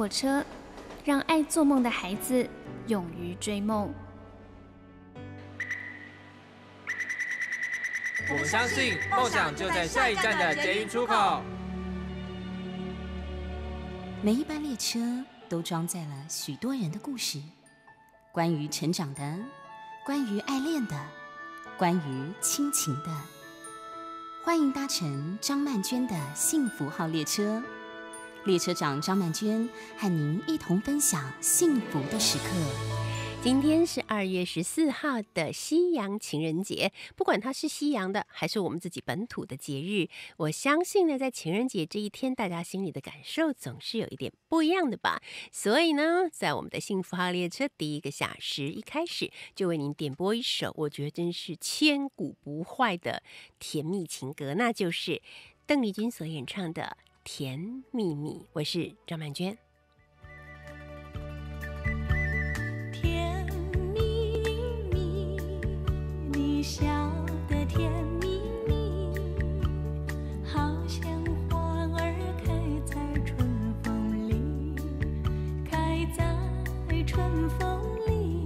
火车，让爱做梦的孩子勇于追梦。 我们相信梦想就在下一站的捷运出口。 每一班列车都装载了许多人的故事，关于成长的，关于爱恋的，关于亲情的。欢迎搭乘张曼娟的幸福号列车，列车长张曼娟和您一同分享幸福的时刻。 今天是2月14号的西洋情人节，不管它是西洋的还是我们自己本土的节日，我相信呢，在情人节这一天，大家心里的感受总是有一点不一样的吧。所以呢，在我们的幸福号列车第1个小时一开始，就为您点播一首我觉得真是千古不坏的甜蜜情歌，那就是邓丽君所演唱的《甜蜜蜜》。我是张曼娟。 你笑得甜蜜蜜，好像花儿开在春风里，开在春风里。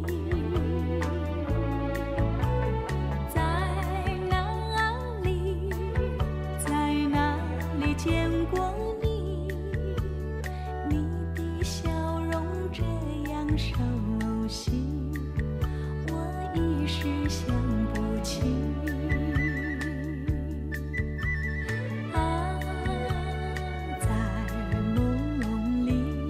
在哪里，在哪里见过你？你的笑容这样熟悉，我一时想不起。啊，在梦里，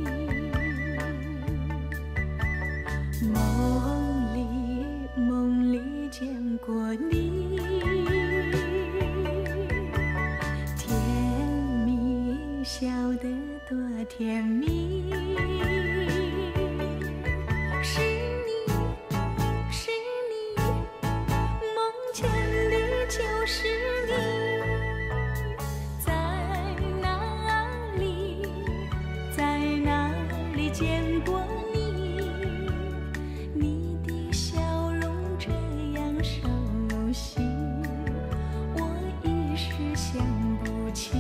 梦里见过你，甜蜜笑得多甜蜜。就是你，在哪里，在哪里见过你？你的笑容这样熟悉，我一时想不起。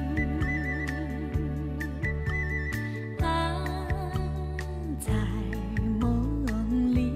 啊，在梦里。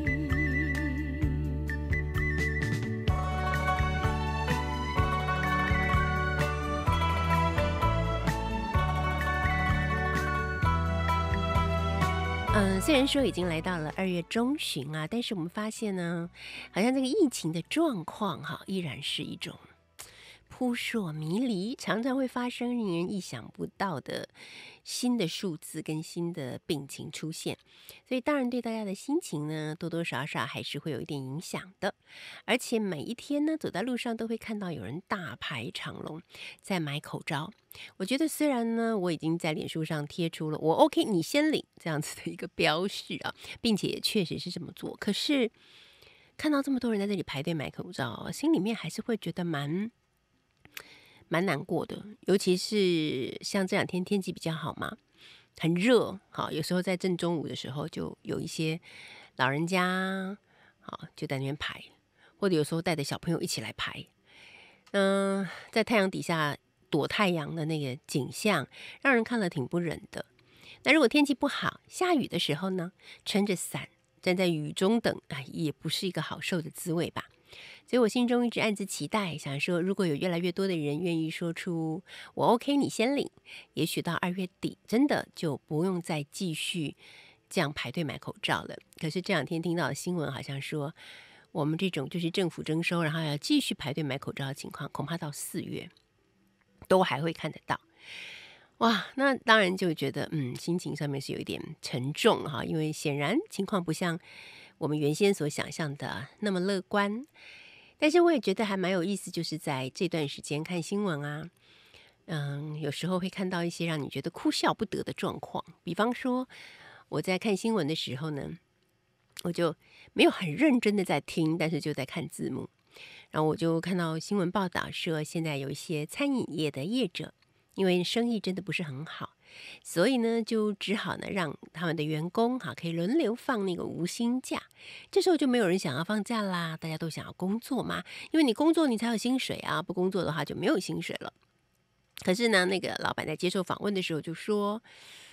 虽然说已经来到了2月中旬啊，但是我们发现呢，好像这个疫情的状况依然是一种扑朔迷离，常常会发生令人意想不到的新的数字跟新的病情出现，所以当然对大家的心情呢，多多少少还是会有一点影响的。而且每一天呢，走在路上都会看到有人大排长龙在买口罩。我觉得虽然呢，我已经在脸书上贴出了我 OK 你先领这样子的一个标示啊，并且也确实是这么做，可是看到这么多人在这里排队买口罩，心里面还是会觉得蛮难过的。尤其是像这2天天气比较好嘛，很热，有时候在正中午的时候就有一些老人家就在那边排，或者有时候带着小朋友一起来排。在太阳底下躲太阳的那个景象，让人看了挺不忍的。那如果天气不好，下雨的时候呢，撑着伞站在雨中等，也不是一个好受的滋味吧。所以我心中一直暗自期待，想说如果有越来越多的人愿意说出我 OK 你先领，也许到2月底真的就不用再继续这样排队买口罩了。可是这2天听到的新闻好像说，我们这种就是政府征收然后要继续排队买口罩的情况，恐怕到4月都还会看得到。哇，那当然就觉得心情上面是有一点沉重因为显然情况不像我们原先所想象的那么乐观。但是我也觉得还蛮有意思，就是在这段时间看新闻啊，有时候会看到一些让你觉得哭笑不得的状况。比方说我在看新闻的时候呢，我就没有很认真的在听，但是就在看字幕。然后我就看到新闻报道说，现在有一些餐饮业的业者，因为生意真的不是很好，所以呢就只好呢让他们的员工可以轮流放那个无薪假。这时候就没有人想要放假啦，大家都想要工作嘛，因为你工作你才有薪水啊，不工作的话就没有薪水了。可是呢，那个老板在接受访问的时候就说，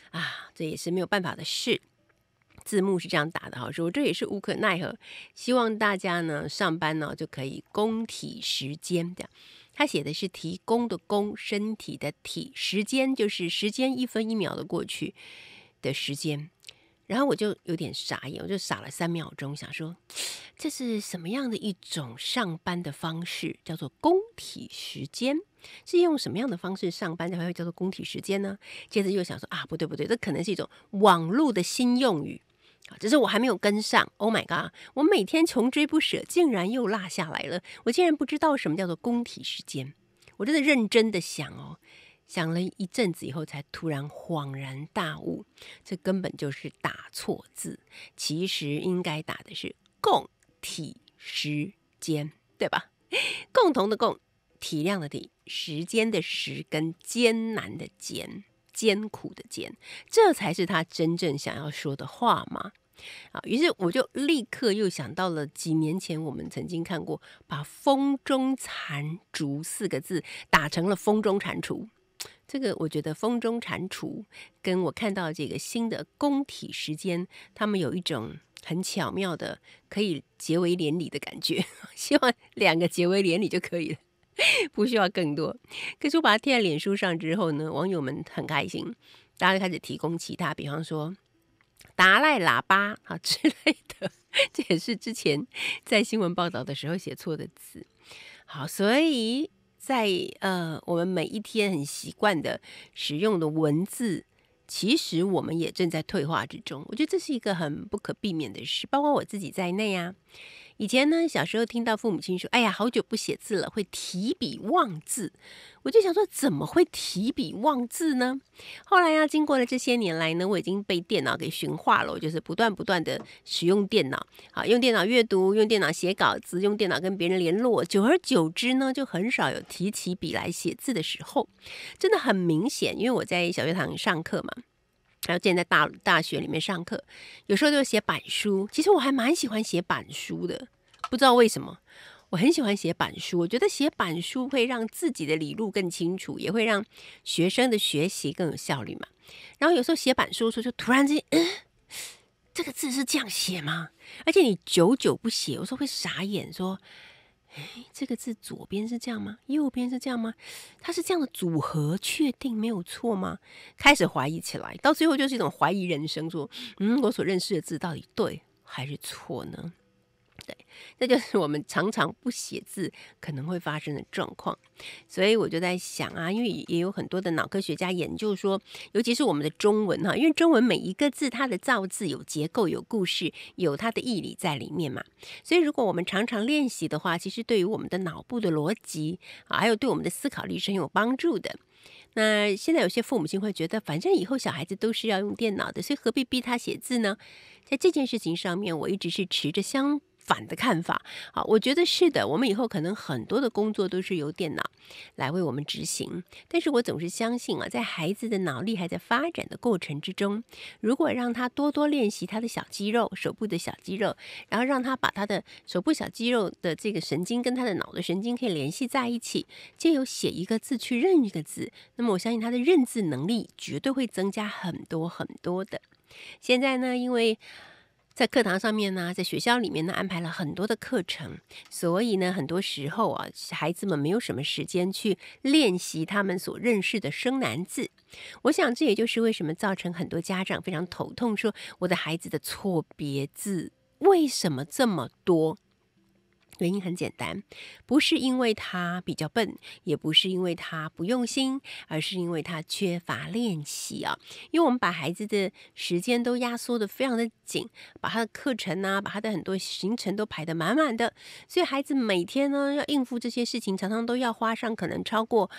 啊，这也是没有办法的事。字幕是这样打的哈，说这也是无可奈何。希望大家呢上班呢就可以供体时间的。他写的是提供的供，身体的体，时间就是时间1分1秒的过去的时间。然后我就有点傻眼，我就傻了3秒钟，想说这是什么样的一种上班的方式，叫做供体时间？是用什么样的方式上班才会叫做供体时间呢？接着又想说啊，不对，这可能是一种网络的新用语。只是我还没有跟上 ，Oh my god！ 我每天穷追不舍，竟然又落下来了。我竟然不知道什么叫做供体时间。我真的认真的想哦，想了一阵子以后，才突然恍然大悟，这根本就是打错字。其实应该打的是共体时间，对吧？共同的共，体谅的体，时间的时跟艰难的艰。艰苦的艰，这才是他真正想要说的话嘛。于是我就立刻又想到了几年前我们曾经看过，把风中残烛4个字打成了风中蟾蜍。这个我觉得风中蟾蜍跟我看到这个新的供体时间，他们有一种很巧妙的可以结为连理的感觉。希望2个结为连理就可以了。不需要更多。可是我把它贴在脸书上之后呢，网友们很开心，大家就开始提供其他，比方说达赖喇叭之类的，这也是之前在新闻报道的时候写错的字。好，所以在我们每一天很习惯的使用的文字，其实我们也正在退化之中。我觉得这是一个很不可避免的事，包括我自己在内啊。以前呢，小时候听到父母亲说：“哎呀，好久不写字了，会提笔忘字。”我就想说，怎么会提笔忘字呢？后来啊，经过了这些年来呢，我已经被电脑给驯化了。我就是不断的使用电脑，用电脑阅读，用电脑写稿子，用电脑跟别人联络。久而久之呢，就很少有提起笔来写字的时候。真的很明显，因为我在小学堂上课嘛。还有之前在大学里面上课，有时候就写板书。其实我还蛮喜欢写板书的，不知道为什么，我很喜欢写板书。我觉得写板书会让自己的理路更清楚，也会让学生的学习更有效率嘛。然后有时候写板书的时候，就突然间，这个字是这样写吗？而且你久久不写，有时候会傻眼说，这个字左边是这样吗？右边是这样吗？它是这样的组合，确定没有错吗？开始怀疑起来，到最后就是一种怀疑人生，说，我所认识的字到底对还是错呢？对，这就是我们常常不写字可能会发生的状况。所以我就在想啊，因为也有很多的脑科学家研究说，尤其是我们的中文因为中文每一个字它的造字有结构、有故事、有它的义理在里面嘛。所以如果我们常常练习的话，其实对于我们的脑部的逻辑还有对我们的思考力是很有帮助的。那现在有些父母亲会觉得，反正以后小孩子都是要用电脑的，所以何必逼他写字呢？在这件事情上面，我一直是持着相反的看法。好，我觉得是的，我们以后可能很多的工作都是由电脑来为我们执行，但是我总是相信在孩子的脑力还在发展的过程之中，如果让他多多练习他的小肌肉，手部的小肌肉，然后让他把他的手部小肌肉的这个神经跟他的脑的神经可以联系在一起，借由写一个字去认一个字，那么我相信他的认字能力绝对会增加很多很多的。现在呢，因为在课堂上面呢，在学校里面呢，安排了很多的课程，所以呢，很多时候孩子们没有什么时间去练习他们所认识的生难字。我想这也就是为什么造成很多家长非常头痛，说我的孩子的错别字为什么这么多？原因很简单，不是因为他比较笨，也不是因为他不用心，而是因为他缺乏练习啊。因为我们把孩子的时间都压缩得非常的紧，把他的课程把他的很多行程都排得满满的，所以孩子每天呢要应付这些事情，常常都要花上可能超过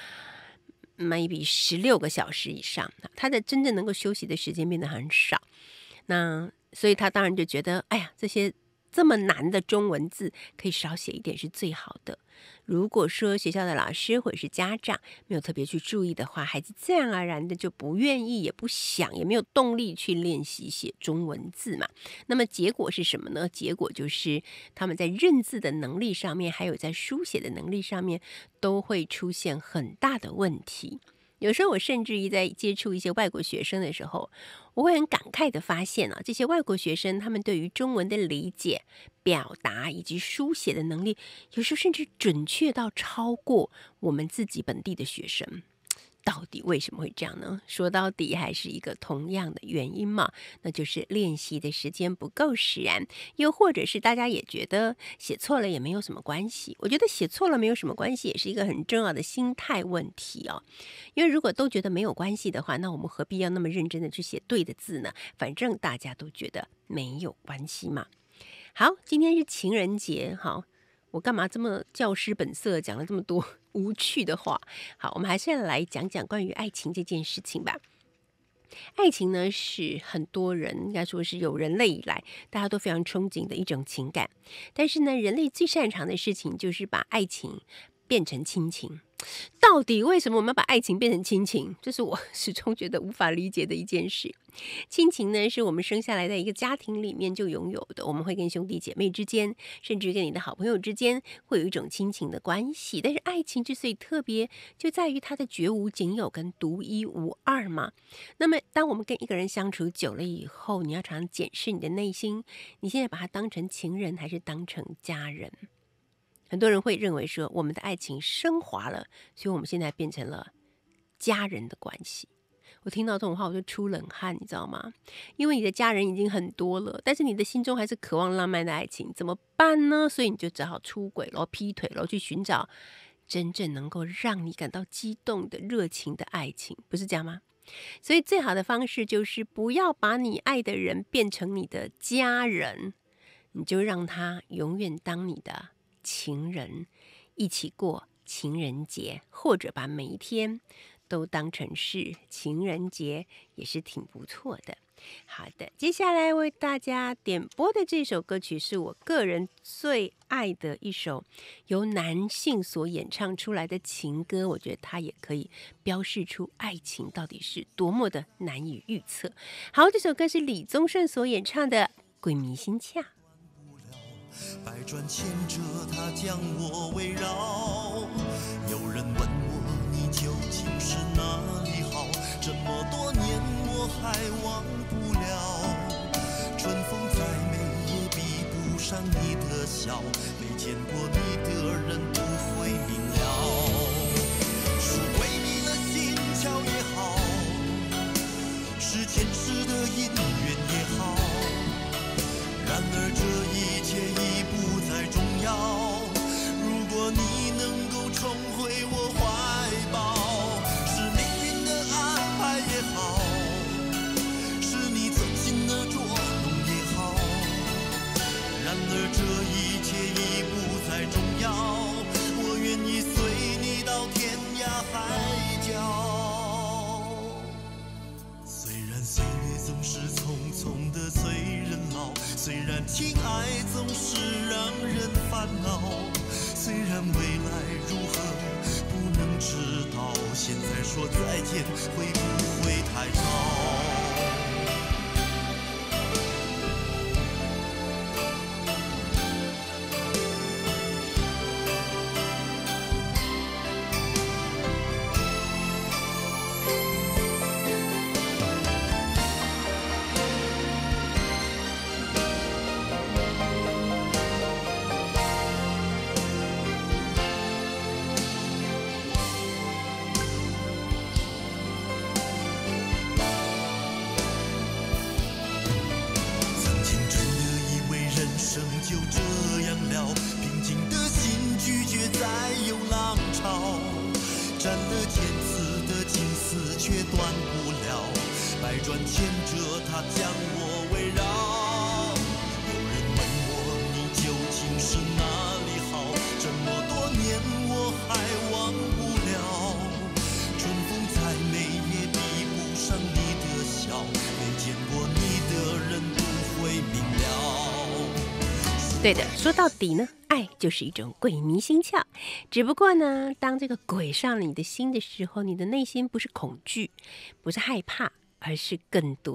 maybe 16个小时以上，他的真正能够休息的时间变得很少。那所以他当然就觉得，哎呀，这么难的中文字可以少写一点是最好的。如果说学校的老师或者是家长没有特别去注意的话，孩子自然而然的就不愿意，也不想，也没有动力去练习写中文字嘛。那么结果是什么呢？结果就是他们在认字的能力上面，还有在书写的能力上面，都会出现很大的问题。 有时候我甚至于在接触一些外国学生的时候，我会很感慨的发现啊，这些外国学生他们对于中文的理解、表达以及书写的能力，有时候甚至准确到超过我们自己本地的学生。到底为什么会这样呢？说到底还是一个同样的原因嘛，那就是练习的时间不够使然，又或者是大家也觉得写错了也没有什么关系。我觉得写错了没有什么关系，也是一个很重要的心态问题哦。因为如果都觉得没有关系的话，那我们何必要那么认真的去写对的字呢？反正大家都觉得没有关系嘛。好，今天是情人节，好，我干嘛这么教师本色，讲了这么多无趣的话？好，我们还是要来讲讲关于爱情这件事情吧。爱情呢，是很多人应该说是有人类以来大家都非常憧憬的一种情感。但是呢，人类最擅长的事情就是把爱情变成亲情。到底为什么我们要把爱情变成亲情？这是我始终觉得无法理解的一件事。亲情呢，是我们生下来在一个家庭里面就拥有的，我们会跟兄弟姐妹之间，甚至跟你的好朋友之间，会有一种亲情的关系。但是爱情之所以特别，就在于它的绝无仅有跟独一无二嘛。那么当我们跟一个人相处久了以后，你要常常检视你的内心，你现在把他当成情人还是当成家人？很多人会认为说，我们的爱情升华了，所以我们现在变成了家人的关系。我听到这种话我就出冷汗，你知道吗？因为你的家人已经很多了，但是你的心中还是渴望浪漫的爱情，怎么办呢？所以你就只好出轨了、劈腿了，去寻找真正能够让你感到激动的热情的爱情，不是这样吗？所以最好的方式就是不要把你爱的人变成你的家人，你就让他永远当你的情人，一起过情人节，或者把每一天都当成是情人节，也是挺不错的。好的，接下来为大家点播的这首歌曲是我个人最爱的一首由男性所演唱出来的情歌，我觉得它也可以标示出爱情到底是多么的难以预测。好，这首歌是李宗盛所演唱的《鬼迷心窍》。 百转千折，它将我围绕。有人问我，你究竟是哪里好？这么多年我还忘不了。春风再美也比不上你的笑，没见过你的人不会明了。是鬼迷了心窍也好，是前世的姻缘也好，然而这一切已不再重要。如果你能够重回我怀抱，是命运的安排也好，是你走心的捉弄也好，然而这一切已不再重要。我愿意随你到天涯海角。虽然岁月总是匆匆的催人老，虽然情爱总是让人烦恼，虽然未来如何不能知道，现在说再见会不会太早？就这样了，平静的心拒绝再有浪潮，斩了千次的情丝却断不了，百转千折它将我围绕。有人问我你究竟是哪里好，这么多年我还忘不了。春风再美也比不上你的笑，没见过你的人不会明了。 对的，说到底呢，爱就是一种鬼迷心窍。只不过呢，当这个鬼上了你的心的时候，你的内心不是恐惧，不是害怕，而是更多的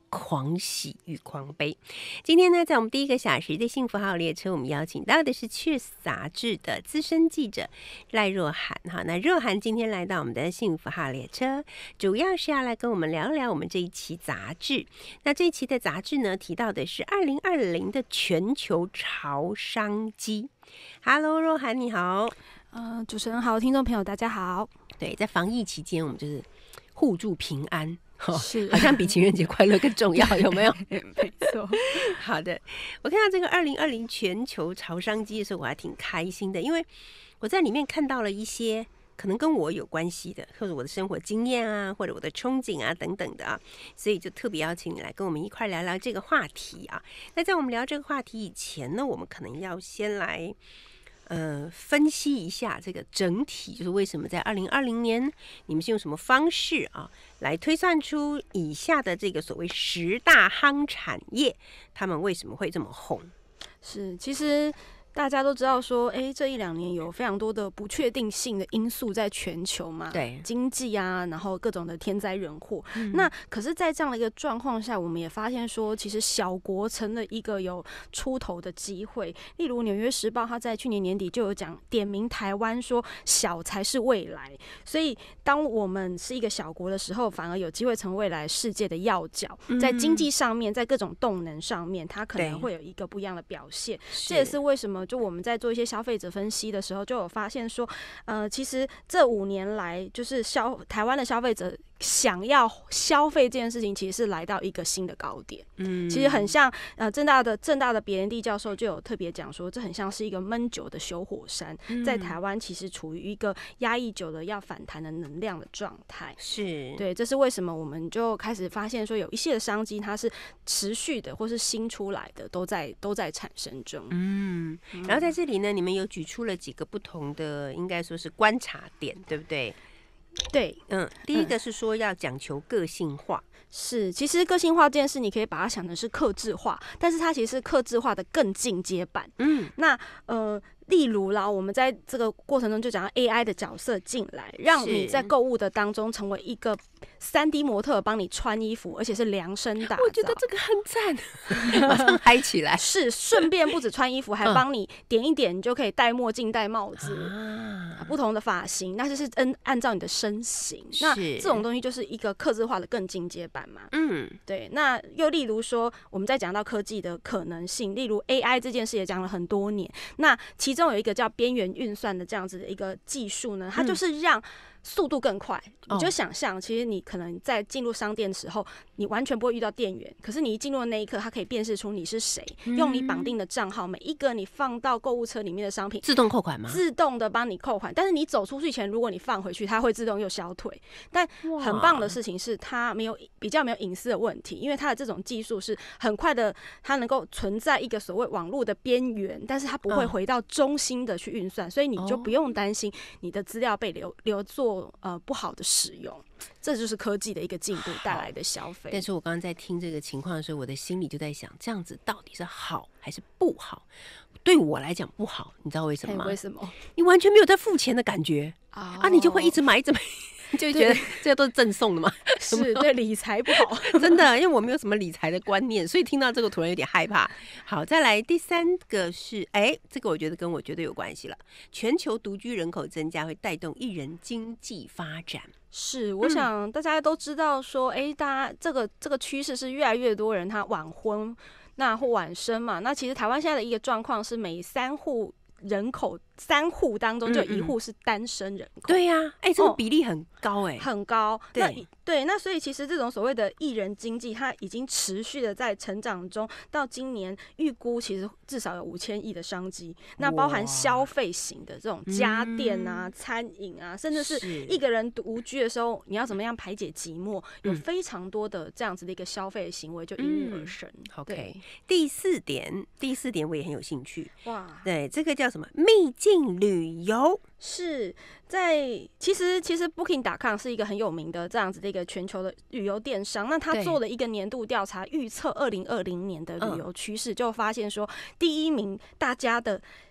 狂喜与狂悲。今天呢，在我们第一个小时的幸福号列车，我们邀请到的是《Cheers》杂志的资深记者赖若涵。哈，那若涵今天来到我们的幸福号列车，主要是要来跟我们聊聊我们这一期杂志。那这一期的杂志呢，提到的是2020的全球潮商机。Hello， 若涵你好。 主持人好，听众朋友大家好。 对，在防疫期间，我们就是互助平安。 是， 好像比情人节快乐更重要，有没有？ 没错。 好的，我看到这个2020全球潮商机的时候，我还挺开心的，因为我在里面看到了一些可能跟我有关系的，或者我的生活经验啊，或者我的憧憬啊等等的啊，所以就特别邀请你来跟我们一块聊聊这个话题啊。那在我们聊这个话题以前呢，我们可能要先来分析一下这个整体，就是为什么在2020年你们是用什么方式啊来推算出以下的这个所谓10大夯产业，他们为什么会这么红？ 是，其实大家都知道说，这1-2年有非常多的不确定性的因素在全球嘛， 对， 经济啊，然后各种的天灾人祸。那可是，在这样的一个状况下，我们也发现说，其实小国成了一个有出头的机会。例如，《纽约时报》它在去年年底就有点名台湾说，小才是未来。所以，当我们是一个小国的时候，反而有机会成为未来世界的要角。在经济上面，在各种动能上面，它可能会有一个不一样的表现。这也是为什么就我们在做一些消费者分析的时候，就有发现说，其实这5年来，就是台湾的消费者想要消费这件事情，其实是来到一个新的高点。其实很像政大的别人地教授就有特别讲说，这很像是一个闷久的休火山，在台湾其实处于一个压抑久了要反弹的能量的状态。 是， 对，这是为什么我们就开始发现说，有一些的商机它是持续的，或是新出来的，都在产生中。 然后在这里呢，你们有举出了几个不同的，应该说是观察点，对不对？ 对， 第一个是说要讲求个性化。 是，其实个性化这件事，你可以把它想成是客制化，但是它其实是客制化的更进阶版。那例如啦，我们在这个过程中就讲到 AI 的角色进来，让你在购物的当中成为一个3D 模特帮你穿衣服，而且是量身打造。 我觉得这个很赞，马上嗨起来。 是，顺便不止穿衣服，还帮你点一点，你就可以戴墨镜、戴帽子，不同的发型，那就是按照你的身形。那这种东西就是一个客制化的更进阶版嘛。对。那又例如说，我们在讲到科技的可能性，例如 AI 这件事也讲了很多年，那其中有一个叫边缘运算的这样子的一个技术呢，它就是让速度更快。你就想象，其实你可能在进入商店的时候，你完全不会遇到店员，可是你一进入的那一刻，它可以辨识出你是谁，用你绑定的账号，每一个你放到购物车里面的商品自动扣款吗？ 自动的帮你扣款，但是你走出去前，如果你放回去，它会自动又消退。但很棒的事情是，它比较没有隐私的问题，因为它的这种技术是很快的，它能够存在一个所谓网络的边缘，但是它不会回到中心的去运算，所以你就不用担心你的资料被留作不好的使用。这就是科技的一个进步带来的消费。 但是我刚刚在听这个情况的时候，我的心里就在想，这样子到底是好还是不好？对我来讲不好，你知道为什么吗？ 为什么？ 你完全没有在付钱的感觉你就会一直买，就觉得这些都是赠送的嘛。 是，对理财不好， 真的，因为我没有什么理财的观念，所以听到这个突然有点害怕。好，再来第3个是，这个我觉得跟我绝对有关系了。全球独居人口增加会带动艺人经济发展。 是，我想大家都知道说，大家这个趋势是越来越多人他晚婚，那或晚生嘛。那其实台湾现在的一个状况是，每3户人口3户当中就有1户是单身人口。 对呀，这个比例很高很高。 对， 那所以其实这种所谓的艺人经济，它已经持续的在成长中，到今年预估其实至少有5000亿的商机。那包含消费型的这种家电啊、餐饮啊，甚至是一个人独居的时候，你要怎么样排解寂寞，有非常多的这样子的一个消费行为就应运而生。 OK， 第四点我也很有兴趣。 哇， 对，这个叫什么？秘境旅游。 是在其实 Booking.com 是一个很有名的这样子的一个全球的旅游电商。那他做了一个年度调查，预测2020年的旅游趋势，就发现说第一名大家的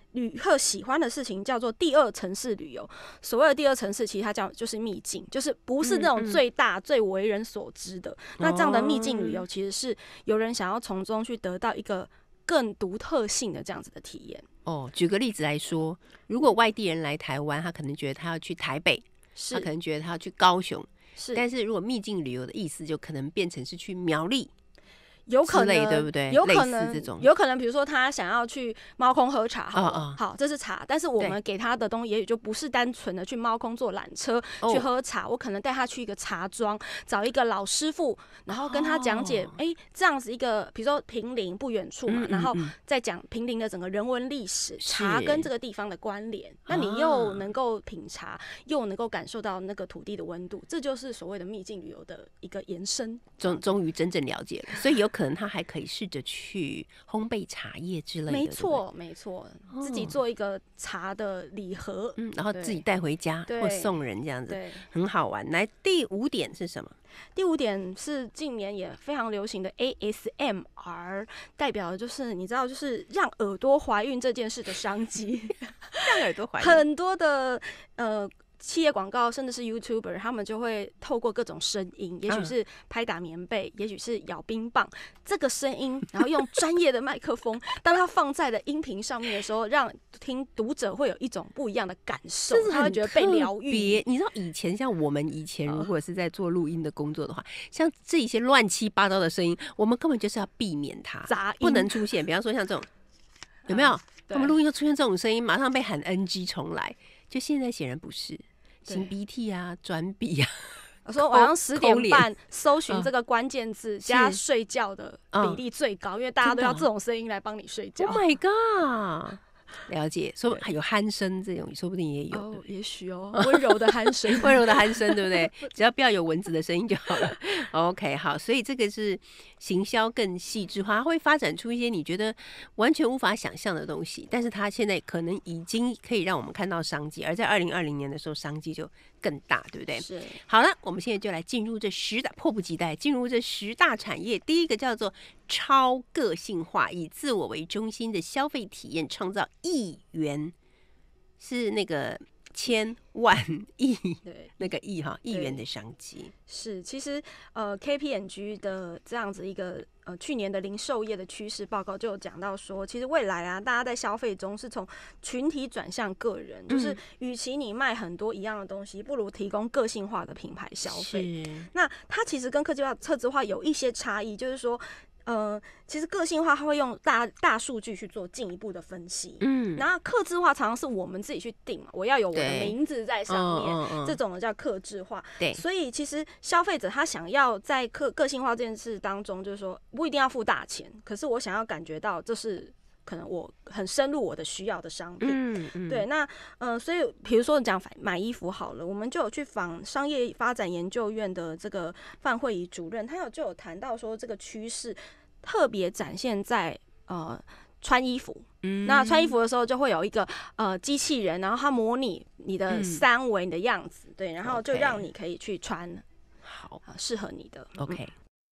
旅客喜欢的事情叫做第二城市旅游。所谓的第二城市，其实它就是秘境，就是不是那种最大、最为人所知的。那这样的秘境旅游，其实是有人想要从中去得到一个更独特性的这样子的体验。 举个例子来说，如果外地人来台湾，他可能觉得他要去台北，他可能觉得他要去高雄，但是如果秘境旅游的意思，就可能变成是去苗栗。 有可能， 对不对？ 有可能这种， 有可能，比如说他想要去猫空喝茶，好，这是茶，但是我们给他的东西也许就不是单纯的去猫空坐缆车去喝茶，我可能带他去一个茶庄，找一个老师傅，然后跟他讲解，这样子一个，比如说坪林不远处嘛，然后再讲坪林的整个人文历史，茶跟这个地方的关联，那你又能够品茶，又能够感受到那个土地的温度，这就是所谓的秘境旅游的一个延伸。终于真正了解了，所以有可能他还可以试着去烘焙茶叶之类的， 没错，没错，自己做一个茶的礼盒， 然后自己带回家或送人，这样子很好玩。来，第5点是什么？ 第5点是近年也非常流行的 ASMR， 代表的就是你知道，就是让耳朵怀孕这件事的商机， 让耳朵怀孕， 很多的企业广告甚至是 YouTuber， 他们就会透过各种声音，也许是拍打棉被，也许是咬冰棒，这个声音，然后用专业的麦克风，当它放在了音频上面的时候，让读者会有一种不一样的感受，他会觉得被疗愈。 你知道以前像我们以前如果是在做录音的工作的话，像这些乱七八糟的声音，我们根本就是要避免它， 杂音不能出现。比方说像这种，有没有？他们录音又出现这种声音，马上被喊 NG 重来。就现在显然不是，擤鼻涕啊，转笔啊。 我说晚上10点半搜寻这个关键字加睡觉的比例最高，因为大家都要这种声音来帮你睡觉。 Oh my god！ 了解，说还有鼾声这种，说不定也有， 也许温柔的鼾声， 温柔的鼾声，对不对？只要不要有蚊子的声音就好了。OK， 好，所以这个是行销更细致化，它会发展出一些你觉得完全无法想象的东西，但是它现在可能已经可以让我们看到商机，而在2020年的时候，商机就更大，对不对？ 是。 好了，我们现在就来进入这10大，迫不及待进入这10大产业。第一个叫做超个性化，以自我为中心的消费体验，创造亿元，是那个千万亿，对，那个亿哈，亿元的商机。 是，其实KPMG 的这样子一个去年的零售业的趋势报告就有讲到说，其实未来啊，大家在消费中是从群体转向个人，就是与其你卖很多一样的东西，不如提供个性化的品牌消费。那它其实跟客制化有一些差异，就是说。其实个性化它会用大数据去做进一步的分析，然后客制化常常是我们自己去定嘛，我要有我的名字在上面，这种的叫客制化。对，所以其实消费者他想要在个性化这件事当中，就是说不一定要付大钱，可是我想要感觉到这是可能我很深入我的需要的商品。对，那所以比如说讲买衣服好了，我们就有去访商业发展研究院的这个范慧仪主任，他就有谈到说这个趋势。特别展现在穿衣服，那穿衣服的时候就会有一个机器人，然后它模拟你的3围你的样子，对，然后就让你可以去穿好适合你的。OK。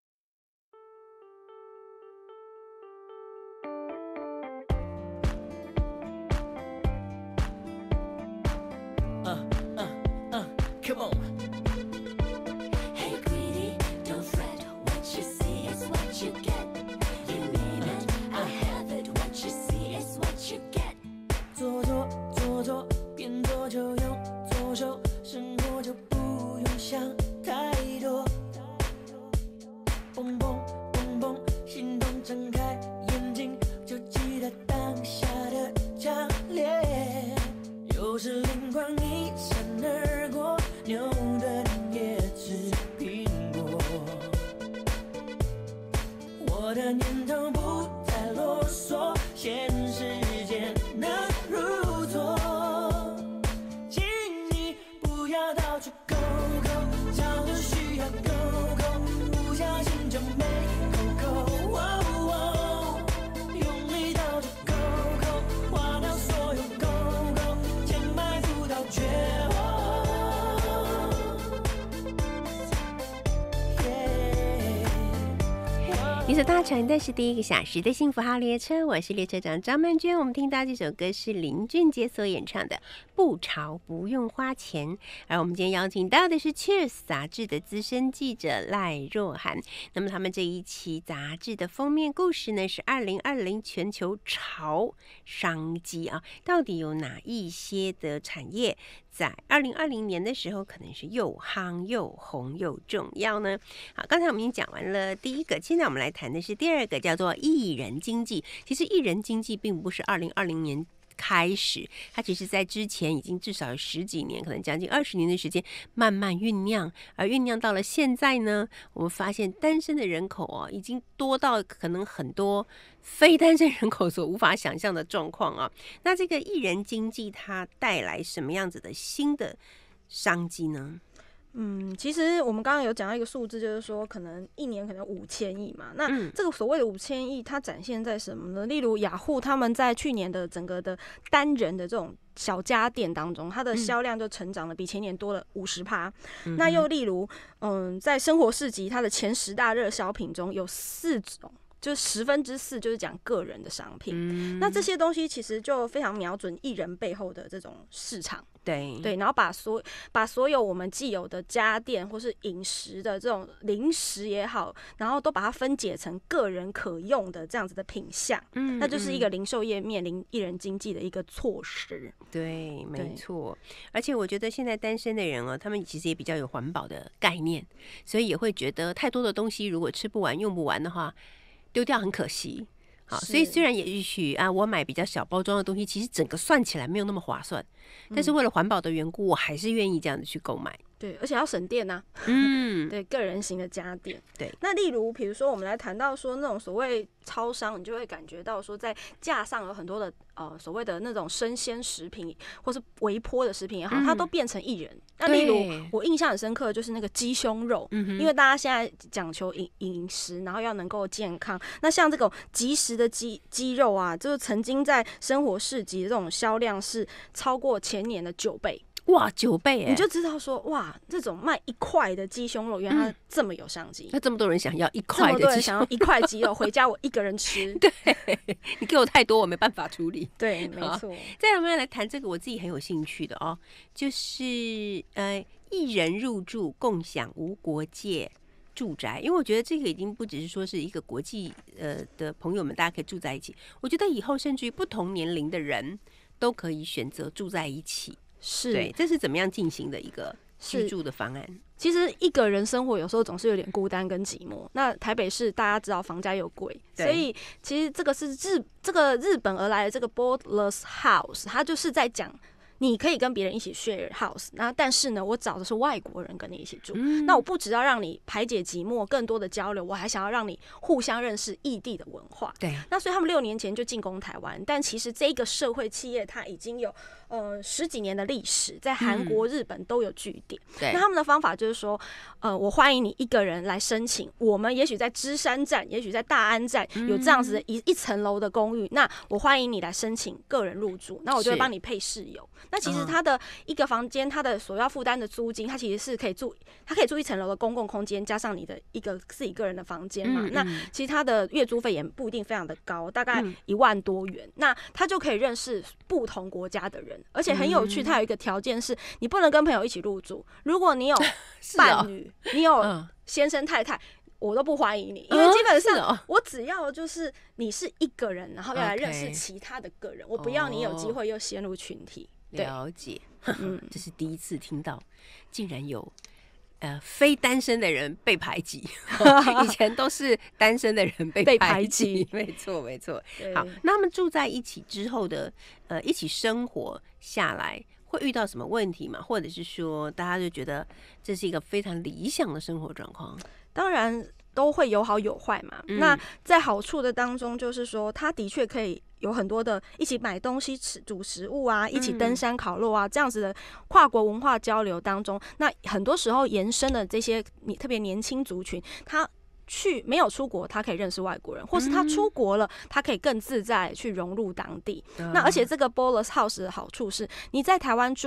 Come on. Hey, greedy, don't fret. What you see is what you get. You name it, I have it. What you see is what you get. 做，边做就用左手，生活就不用想太多。蹦蹦蹦蹦，心动睁开眼睛，就记得当下的强烈。有时灵光一闪而过，牛顿也吃苹果。我的念头不再啰嗦，限时间能如昨。请你不要到处勾勾，早就需要勾勾，不小心就没扣扣。用力到处勾勾，划到所有勾勾，填埋不到绝望。 所搭乘的是第1个小时的幸福号列车，我是列车长张曼娟。我们听到这首歌是林俊杰所演唱的《不潮不用花钱》，而我们今天邀请到的是 Cheers 杂志的资深记者赖若涵。那么他们这一期杂志的封面故事呢，是2020全球潮商机啊，到底有哪一些的产业在2020年的时候可能是又夯又红又重要呢？好，刚才我们已经讲完了第1个，现在我们来谈的是第2个，叫做艺人经济。其实艺人经济并不是2020年开始，它其实在之前已经至少有10几年，可能将近20年的时间慢慢酝酿，而酝酿到了现在呢，我们发现单身的人口哦，已经多到可能很多非单身人口所无法想象的状况啊。那这个艺人经济它带来什么样子的新的商机呢？ 其实我们刚刚有讲到一个数字，就是说可能1年可能5000亿嘛。那这个所谓的5000亿，它展现在什么呢？例如雅虎他们在去年的整个的单人的这种小家电当中，它的销量就成长了比前年多了50%。那又例如，在生活市集它的前10大热销品中有4种。就是4%就是讲个人的商品，那这些东西其实就非常瞄准艺人背后的这种市场，对，然后把所有我们既有的家电或是饮食的这种零食也好，然后都把它分解成个人可用的这样子的品项，那就是一个零售业面临艺人经济的一个措施。 对，没错。而且我觉得现在单身的人哦，他们其实也比较有环保的概念，所以也会觉得太多的东西如果吃不完用不完的话，丢掉很可惜。好，所以虽然也许啊，我买比较小包装的东西，其实整个算起来没有那么划算，但是为了环保的缘故，我还是愿意这样子去购买。 对，而且要省电啊。对，个人型的家电。 对， 那例如比如说我们来谈到说那种所谓超商，你就会感觉到说在架上有很多的所谓的那种生鲜食品或是微波的食品也好，它都变成艺人。那例如我印象很深刻的就是那个鸡胸肉，因为大家现在讲求饮食，然后要能够健康。那像这种即食的鸡肉啊，就是曾经在生活市集的这种销量是超过前年的9倍。 哇，9倍你就知道说哇，这种卖1块的鸡胸肉，原来它这么有商机。 那这么多人想要1块的鸡， 这么多人想要1块鸡肉，回家我一个人吃。 对，你给我太多，我没办法处理。 对，没错。 再我们来谈这个我自己很有兴趣的哦，就是艺人入住共享无国界住宅，因为我觉得这个已经不只是说是一个国际的朋友们大家可以住在一起，我觉得以后甚至于不同年龄的人都可以选择住在一起。 是， 对，这是怎么样进行的一个居住的方案？ 其实一个人生活有时候总是有点孤单跟寂寞。那台北市大家知道房价又贵，所以其实这个是日本而来的这个 Boardless House， 它就是在讲。你可以跟别人一起 share house， 但是呢，我找的是外国人跟你一起住。那我不只要让你排解寂寞，更多的交流，我还想要让你互相认识异地的文化。 对， 那所以他们6年前就进攻台湾，但其实这个社会企业它已经有10几年的历史，在韩国、日本都有据点。 对， 那他们的方法就是说，我欢迎你一个人来申请，我们也许在芝山站，也许在大安站有这样子的一层楼的公寓，那我欢迎你来申请个人入住，那我就会帮你配室友。那其实它的一个房间，它的所要负担的租金，它其实是可以住1层楼的公共空间，加上你的一个自己个人的房间嘛。那其实它的月租费也不一定非常的高，大概1万多元。那他就可以认识不同国家的人，而且很有趣。它有一个条件是，你不能跟朋友一起入住，如果你有伴侣，你有先生太太。我都不欢迎你，因为基本上我只要就是你是一个人，然后要来认识其他的个人，我不要你有机会又陷入群体。 了解，这是第一次听到，竟然有非单身的人被排挤，以前都是单身的人被排挤，没错没错。好，那他们住在一起之后的一起生活下来。会遇到什么问题吗？或者是说，大家就觉得这是一个非常理想的生活状况？ 当然都会有好有坏嘛。那在好处的当中，就是说，他的确可以有很多的一起买东西、煮食物啊，一起登山烤肉啊，这样子的跨国文化交流当中，那很多时候延伸的这些特别年轻族群，他没有出国，他可以认识外国人，或是他出国了，他可以更自在去融入当地。那而且这个 Boardless House 的好处是，你在台湾住，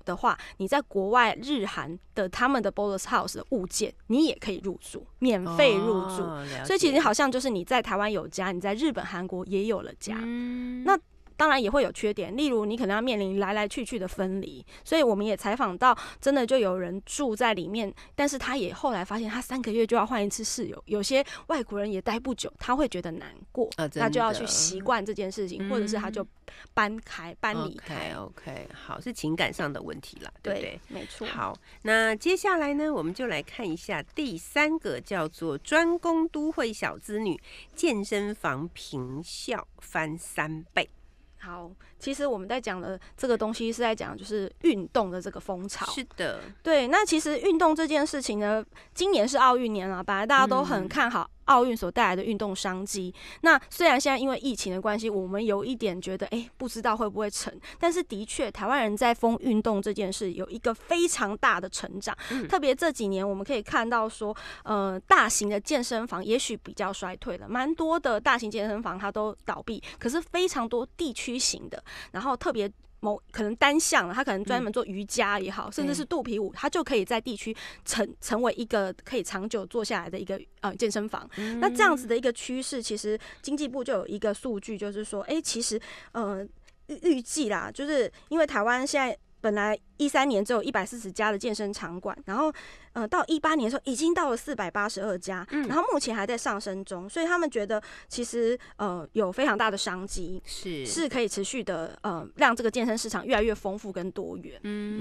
的话，你在国外日韩的他们的 Bowlers House 的物件，你也可以入住，免费入住。所以其实好像就是你在台湾有家，你在日本、韩国也有了家。那当然也会有缺点，例如你可能要面临来来去去的分离，所以我们也采访到，真的就有人住在里面，但是他也后来发现他3个月就要换一次室友，有些外国人也待不久，他会觉得难过，他就要去习惯这件事情，或者是他就搬离开。 OK， 好，是情感上的问题啦，对不对？ 没错。 好，那接下来呢，我们就来看一下第3个，叫做专攻都会小资女，健身房坪效翻3倍。 好，其实我们在讲的这个东西是在讲就是运动的这个风潮。 是的， 对。那其实运动这件事情呢，今年是奥运年了，本来大家都很看好奥运所带来的运动商机。那虽然现在因为疫情的关系，我们有一点觉得，不知道会不会成，但是的确，台湾人在疯运动这件事有一个非常大的成长。特别这几年，我们可以看到说，大型的健身房也许比较衰退了，蛮多的大型健身房它都倒闭，可是非常多地区型的，然后特别可能单项了，他可能专门做瑜伽也好，甚至是肚皮舞，他就可以在地区成为一个可以长久做下来的一个健身房。那这样子的一个趋势，其实经济部就有一个数据，就是说，其实预计啦，就是因为台湾现在本来13年只有140家的健身场馆，然后到18年的时候已经到了482家，然后目前还在上升中，所以他们觉得其实有非常大的商机，是可以持续的让这个健身市场越来越丰富跟多元。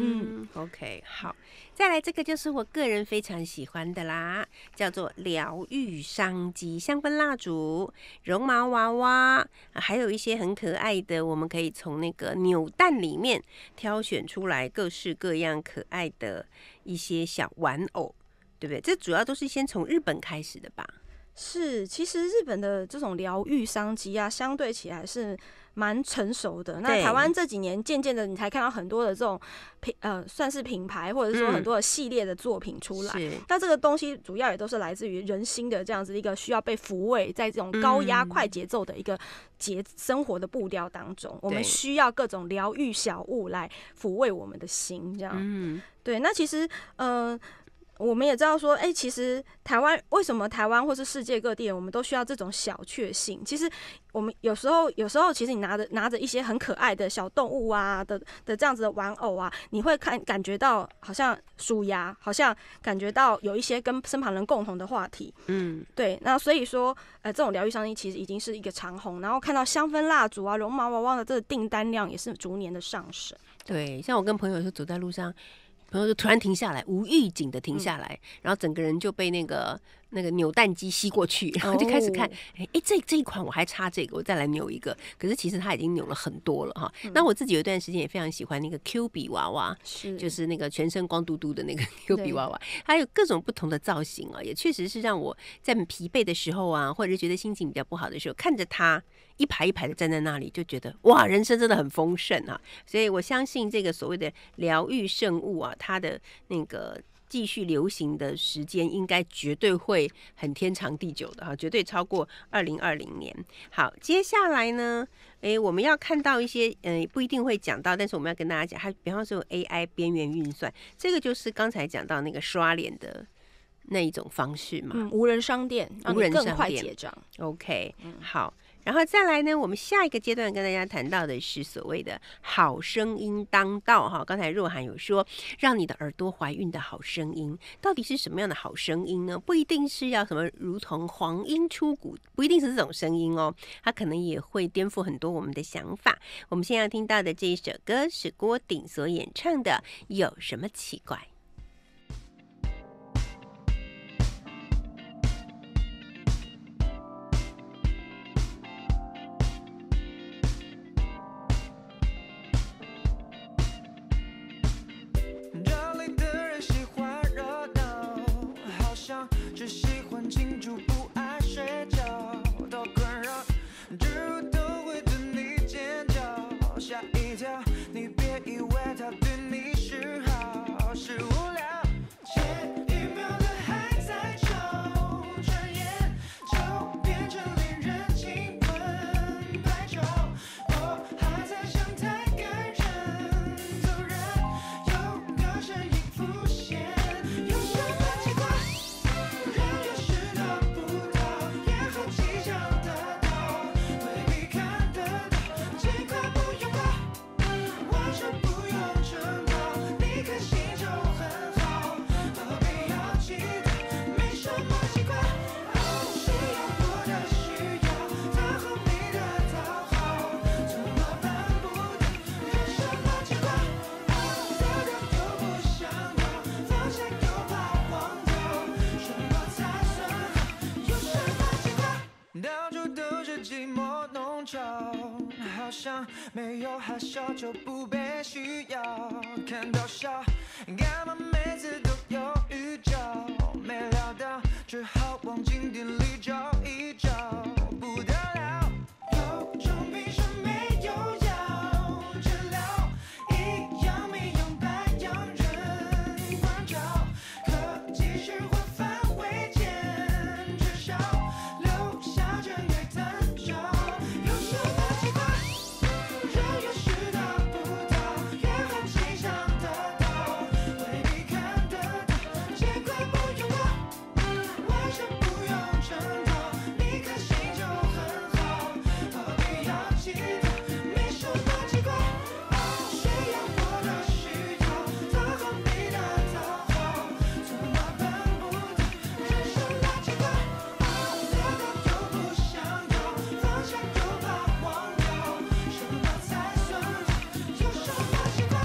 OK， 好，再来这个就是我个人非常喜欢的啦，叫做疗愈商机，香氛蜡烛、绒毛娃娃，还有一些很可爱的，我们可以从那个扭蛋里面挑选出来各式各样可爱的一些小玩偶，对不对？这主要都是先从日本开始的吧？是， 其实日本的这种疗愈商机啊，相对起来是蛮成熟的。那台湾这几年渐渐的，你才看到很多的这种算是品牌，或者说很多的系列的作品出来。那这个东西主要也都是来自于人心的这样子一个需要被抚慰，在这种高压快节奏的一个生活的步调当中，我们需要各种疗愈小物来抚慰我们的心，这样。对，那其实我们也知道说，其实为什么台湾或是世界各地，我们都需要这种小确幸？其实我们有时候，其实你拿着一些很可爱的小动物啊的这样子的玩偶啊，你会感觉到好像舒压，好像感觉到有一些跟身旁人共同的话题。对。那所以说，这种疗愈商机其实已经是一个长红，然后看到香氛蜡烛啊、绒毛娃娃的这个订单量也是逐年的上升。 对，像我跟朋友说走在路上。朋友就突然停下来，无预警的停下来，然后整个人就被那个扭蛋机吸过去，然后就开始看，这一款我还差这个，我再来扭一个。可是其实他已经扭了很多了哈。那我自己有一段时间也非常喜欢那个 Q 比娃娃，就是那个全身光嘟嘟的那个 Q 比娃娃，它有各种不同的造型啊，也确实是让我在疲惫的时候啊，或者是觉得心情比较不好的时候，看着它一排一排的站在那里，就觉得哇，人生真的很丰盛啊！所以我相信这个所谓的疗愈圣物啊，它的那个继续流行的时间应该绝对会很天长地久的哈，绝对超过2020年。好，接下来呢，我们要看到一些不一定会讲到，但是我们要跟大家讲，它比方说有 AI 边缘运算，这个就是刚才讲到那个刷脸的那一种方式嘛， 无人商店，让你更快结账。 OK， 好。然后再来呢，我们下一个阶段跟大家谈到的是所谓的好声音当道哈。刚才若涵有说，让你的耳朵怀孕的好声音，到底是什么样的好声音呢？不一定是要什么如同黄莺出谷，不一定是这种声音哦，它可能也会颠覆很多我们的想法。我们现在要听到的这一首歌是郭顶所演唱的《有什么奇怪》。 只喜欢清楚，不爱睡觉，多困扰，植物都会对你尖叫，吓一跳，你别以为他对你示好，是我没有害羞就不被需要，看到笑，干嘛每次都有预兆？没料到，只好往经典里找一找，不得了，有种病是没有药治疗，一样米养百样人关照，可继续化繁为简，至少留下珍贵的照。有什么奇怪？人越是得不到，越好奇想得到，未必看得到，结果不用我，为什么不用挣脱？你开心就很好，何必要祈祷？没什么奇怪，需要我的需要，他何必的讨好，怎么办不到？人生那奇怪，得到又不想要，放下又怕忘掉，什么才算好？有什么奇怪？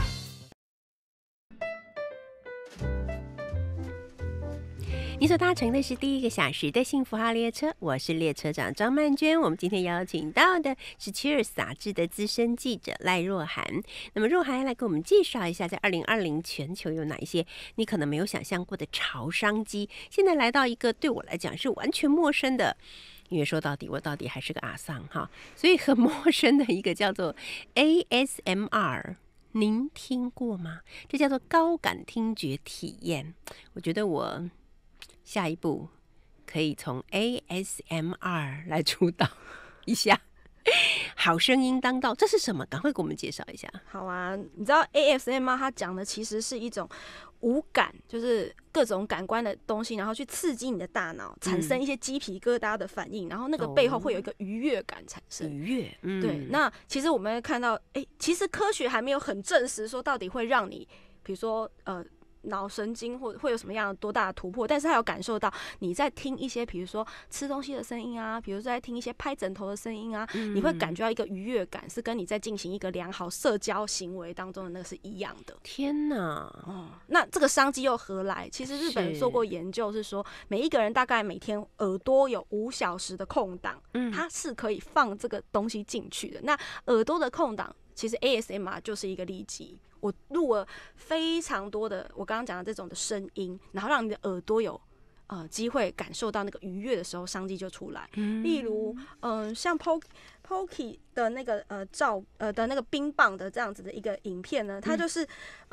你所搭乘的是第1个小时的幸福号列车，我是列车长张曼娟。我们今天邀请到的是 Cheers 杂志的资深记者赖若涵。那么若涵来给我们介绍一下，在2020全球有哪一些你可能没有想象过的潮商机，现在来到一个对我来讲是完全陌生的。因为说到底，我到底还是个阿桑哈，所以很陌生的一个叫做 ASMR。您听过吗？这叫做高感听觉体验。我觉得我下一步可以从 ASMR 来出道一下。好声音当道，这是什么？赶快给我们介绍一下。 好啊，你知道 ASMR 它讲的其实是一种五感，就是各种感官的东西，然后去刺激你的大脑，产生一些鸡皮疙瘩的反应，然后那个背后会有一个愉悦感产生。 愉悦， 对。那其实我们会看到，其实科学还没有很证实说到底会让你，比如说脑神经或会有什么样的多大的突破，但是他有感受到你在听一些比如说吃东西的声音啊，比如说在听一些拍枕头的声音啊，你会感觉到一个愉悦感，是跟你在进行一个良好社交行为当中的那个是一样的。 天哪！ 那这个商机又何来？其实日本做过研究，是说每一个人大概每天耳朵有5小时的空档，它是可以放这个东西进去的。那耳朵的空档，其实 ASMR 就是一个利基。我录了非常多的我刚刚讲的这种的声音，然后让你的耳朵有机会感受到那个愉悦的时候，商机就出来。例如像 Pocky 的那个的那个冰棒的这样子的一个影片呢，它就是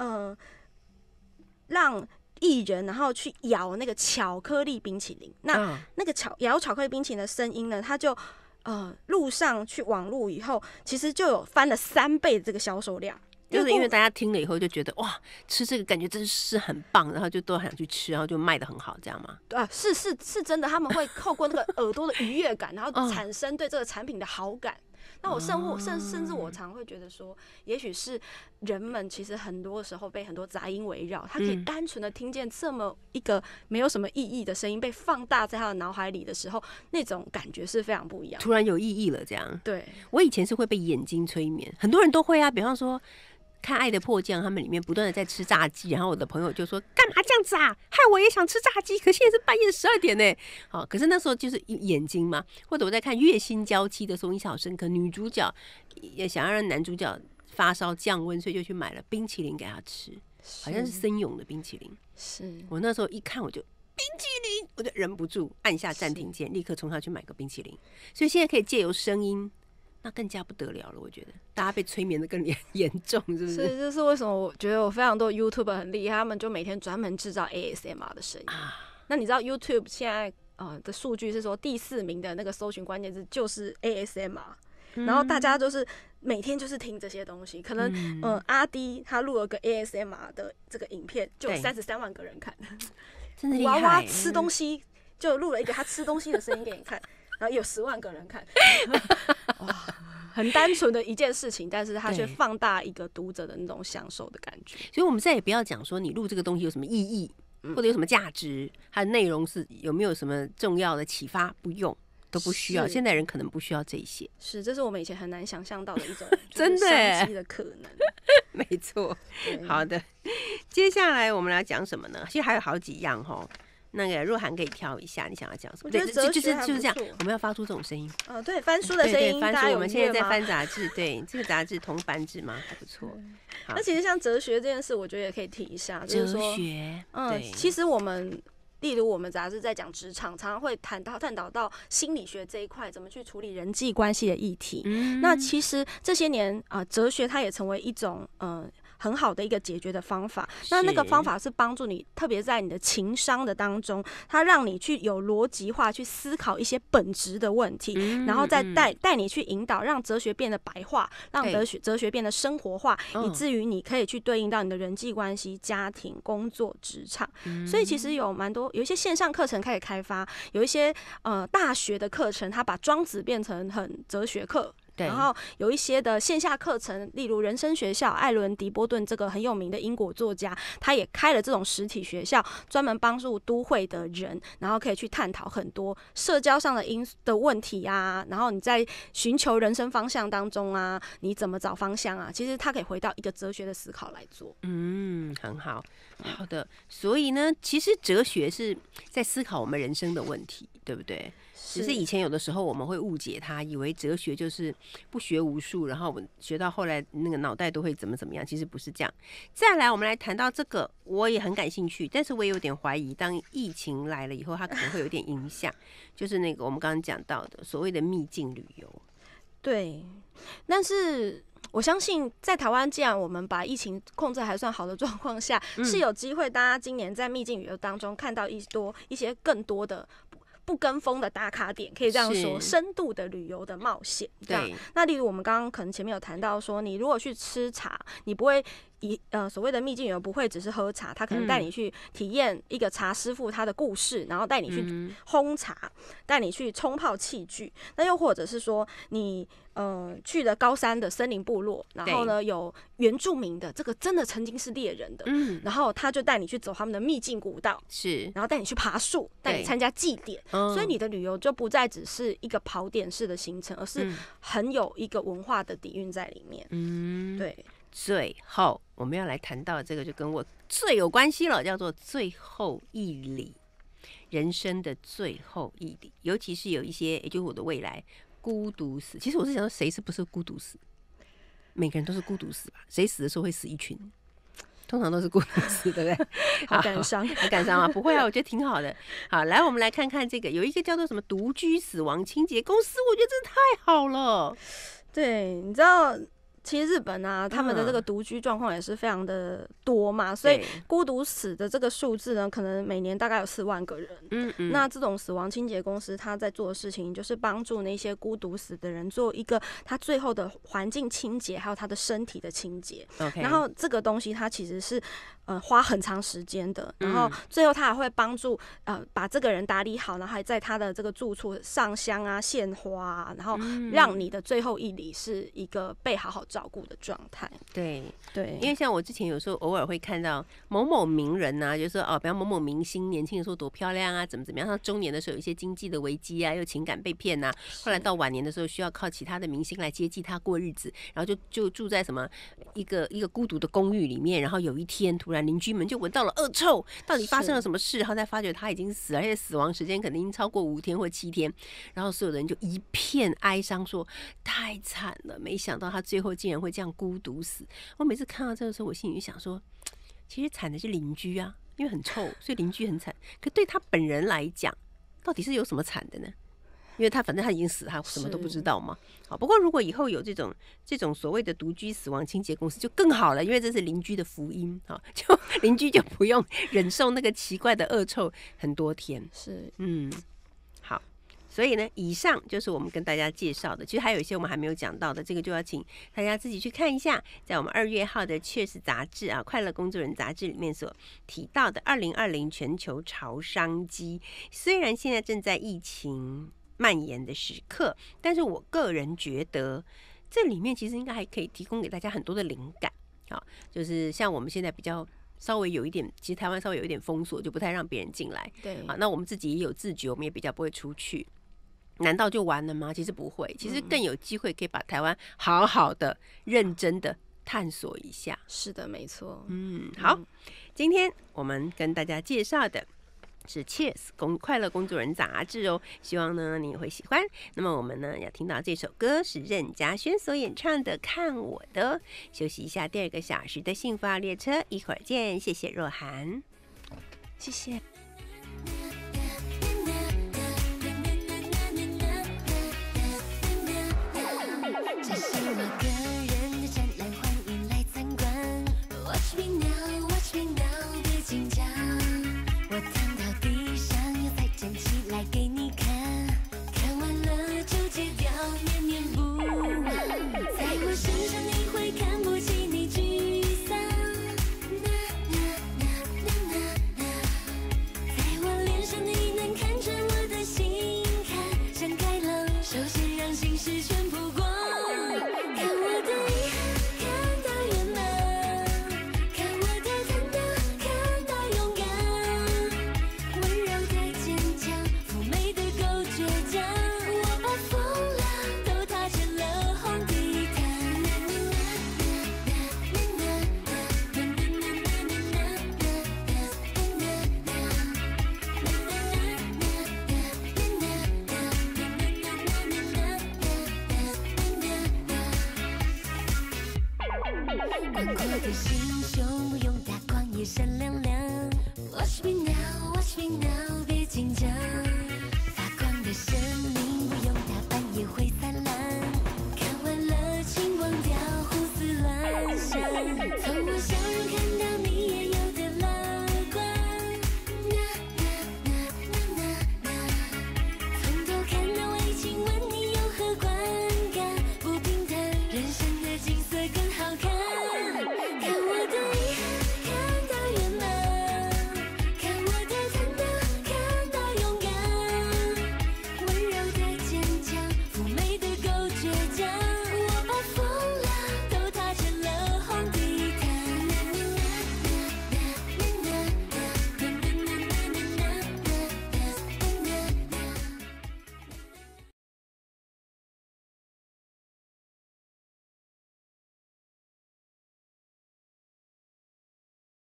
让艺人然后去咬那个巧克力冰淇淋。那个咬巧克力冰淇淋的声音呢，它就录上去网路以后，其实就有翻了3倍的这个销售量。 就是因为大家听了以后就觉得哇，吃这个感觉真是很棒，然后就都想去吃，然后就卖得很好，这样吗？ 是真的，他们会透过那个耳朵的愉悦感，然后产生对这个产品的好感。那我甚至我常会觉得说，也许是人们其实很多时候被很多杂音围绕，他可以单纯的听见这么一个没有什么意义的声音被放大在他的脑海里的时候，那种感觉是非常不一样的， 突然有意义了。这样， 对， 我以前是会被眼睛催眠，很多人都会啊，比方说看《爱的迫降》，他们里面不断的在吃炸鸡，然后我的朋友就说干嘛这样子啊，害我也想吃炸鸡，可现在是半夜12点呢。好，可是那时候就是眼睛嘛，或者我在看《月薪娇妻》的时候印象好深刻，女主角也想要让男主角发烧降温，所以就去买了冰淇淋给他吃，好像是森永的冰淇淋。 是我那时候一看我就冰淇淋，我就忍不住按下暂停键，立刻冲上去买个冰淇淋。所以现在可以借由声音，那更加不得了了。我觉得大家被催眠的更严重，是不是？ 是，这是为什么？我觉得我非常多 YouTube 很厉害，他们就每天专门制造 ASMR 的声音。那你知道 YouTube 现在的数据是说第4名的那个搜寻关键字就是 ASMR，然后大家就是每天就是听这些东西。可能阿滴他录了个 ASMR 的这个影片，就有33万个人看， 真的厉害。 娃娃吃东西就录了一个他吃东西的声音给你看。然后有10万个人看，哇，很单纯的一件事情，但是它却放大一个读者的那种享受的感觉。 所以我们再也不要讲说你录这个东西有什么意义，或者有什么价值，它的内容是有没有什么重要的启发，不用，都不需要。现代人可能不需要这些， 这是我们以前很难想象到的一种真的商机的可能。 没错，好的，接下来我们来讲什么呢？其实还有好几样哈。 那个若涵可以挑一下，你想要讲什么？ 我觉得哲学还就是这样不错， 我们要发出这种声音。 对，翻书的声音， 翻书。 大家有我们现在在音乐吗翻杂志，对，这个杂志铜版纸嘛，还不错。好那其实像哲学这件事，我觉得也可以提一下，就是哲说， 学， 其实我们。例如，我们杂志在讲职场，常常会探讨到心理学这一块，怎么去处理人际关系的议题。那其实这些年哲学它也成为一种很好的一个解决的方法。那个方法是帮助你，特别在你的情商的当中，它让你去有逻辑化去思考一些本质的问题，然后再带你去引导，让哲学变得白话，让哲学变得生活化，以至于你可以去对应到你的人际关系、家庭、工作、职场。所以其实有蛮多，有一些线上课程开始开发，有一些大学的课程，它把庄子变成很哲学课。然后有一些的线下课程，例如人生学校，艾伦·迪波顿这个很有名的英国作家，他也开了这种实体学校，专门帮助都会的人，然后可以去探讨很多社交上的问题啊，然后你在寻求人生方向当中啊，你怎么找方向啊？其实他可以回到一个哲学的思考来做。 很好，好的。所以呢，其实哲学是在思考我们人生的问题，对不对？只是以前有的时候我们会误解它，以为哲学就是不学无术，然后我们学到后来那个脑袋都会怎么样，其实不是这样。再来，我们来谈到这个，我也很感兴趣，但是我也有点怀疑，当疫情来了以后，它可能会有点影响，就是那个我们刚刚讲到的所谓的秘境旅游。对， 但是我相信在台湾，既然我们把疫情控制还算好的状况下，是有机会大家今年在秘境旅游当中看到一些更多的不跟风的打卡点，可以这样说，深度的旅游的冒险。对，那例如我们刚刚可能前面有谈到说，你如果去吃茶，你不会所谓的秘境旅游不会只是喝茶，他可能带你去体验一个茶师傅他的故事，然后带你去烘茶，带你去冲泡器具。那又或者是说你去了高山的森林部落，然后呢有原住民的，这个真的曾经是猎人的，然后他就带你去走他们的秘境古道，然后带你去爬树，带你参加祭典，所以你的旅游就不再只是一个跑点式的行程，而是很有一个文化的底蕴在里面。对。 最后我们要来谈到这个，就跟我最有关系了，叫做最后一里，人生的最后一里，尤其是有一些，也就是我的未来，孤独死。其实我是想说，谁是不是孤独死？每个人都是孤独死吧？谁死的时候会死一群？通常都是孤独死，对不对？ 好感伤， 很感伤啊！不会啊，我觉得挺好的。好，来，我们来看看这个，有一个叫做什么独居死亡清洁公司，我觉得真的太好了。 对，你知道。其实日本啊，他们的这个独居状况也是非常的多嘛，所以孤独死的这个数字呢，可能每年大概有4万个人。那这种死亡清洁公司，他在做的事情就是帮助那些孤独死的人做一个他最后的环境清洁，还有他的身体的清洁。然后这个东西它其实是花很长时间的，然后最后他还会帮助把这个人打理好，然后还在他的这个住处上香啊、献花啊，然后让你的最后一里是一个被好好照顾的状态。 对，因为像我之前有时候偶尔会看到某某名人啊，就是说比方某某明星年轻的时候多漂亮啊，怎么样，他中年的时候有一些经济的危机啊，又情感被骗啊，后来到晚年的时候需要靠其他的明星来接济他过日子，然后就住在什么一个孤独的公寓里面，然后有一天突然邻居们就闻到了恶臭，到底发生了什么事？然后再发觉他已经死了，而且死亡时间肯定超过5天或7天，然后所有的人就一片哀伤，说太惨了，没想到他最后竟然会这样孤独死。我每次看到这个时候，我心里就想说，其实惨的是邻居啊，因为很臭，所以邻居很惨。可对他本人来讲，到底是有什么惨的呢？因为反正他已经死，他什么都不知道嘛。好，不过如果以后有这种所谓的独居死亡清洁公司就更好了，因为这是邻居的福音啊，就邻居就不用忍受那个奇怪的恶臭很多天。好。所以呢，以上就是我们跟大家介绍的。其实还有一些我们还没有讲到的，这个就要请大家自己去看一下，在我们2月号的《确实》杂志啊，《快乐工作人》杂志里面所提到的2020全球潮商机。虽然现在正在疫情蔓延的时刻，但是我个人觉得这里面其实应该还可以提供给大家很多的灵感。好，就是像我们现在比较稍微有一点，其实台湾稍微有一点封锁，就不太让别人进来。 对， 好，那我们自己也有自觉，我们也比较不会出去。难道就完了吗？其实不会，其实更有机会可以把台湾好好的、认真的探索一下。 是的，没错。 好，今天我们跟大家介绍的是 Cheers 快乐工作人杂志哦，希望呢你会喜欢。那么我们呢要听到这首歌是任嘉萱所演唱的《看我的》。休息一下，第2个小时的幸福号列车，一会儿见。谢谢若涵， 谢谢。 这是我个人的展览，欢迎来参观。Watch me now, watch me now， 别紧张。我躺到地上，又再站起来给你看。看完了就戒掉，念念不忘。在我身上你会看不起你沮丧。在我脸上你能看穿我的心坎，像开朗，首先让心事全曝光。看我的遗憾，看到圆满；看我的坦荡，看到勇敢。温柔的坚强，妩媚的够倔强。我把风浪都踏成了红地毯。广阔的心胸，不用打光也闪亮亮。Watch me now, watch me now。